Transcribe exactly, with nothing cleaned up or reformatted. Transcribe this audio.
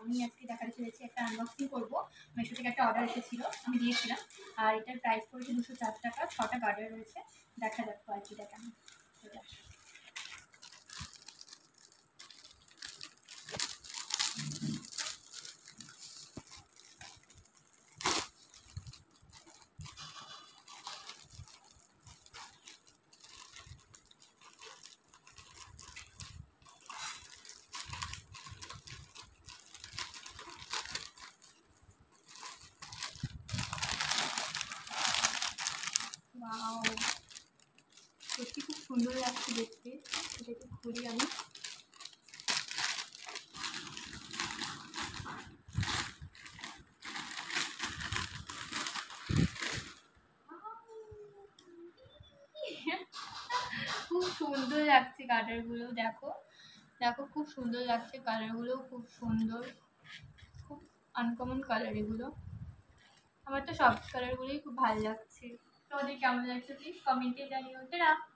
আমি আজকে দেখাতে চলেছি একটা আনবক্সিং করবো। মিশো থেকে একটা অর্ডার এসেছিল, আমি দিয়েছিলাম। আর এটার প্রাইস পড়েছে দুশো চার টাকা। ছটা গার্ডার রয়েছে, দেখা যাক কোয়ালিটিটা কেমন। ওয়াও, সত্যি খুব সুন্দর লাগছে দেখতে। এটাকে খুলি আমি। খুব সুন্দর লাগছে কালারগুলো, দেখো দেখো খুব সুন্দর লাগছে কালারগুলো, খুব সুন্দর, খুব আনকমন কালার এগুলো। আমার তো সব কালারগুলোই খুব ভালো লাগছে। তোমাদের কেমন লাগছে প্লিজ কমেন্টে জানিও। টাটা।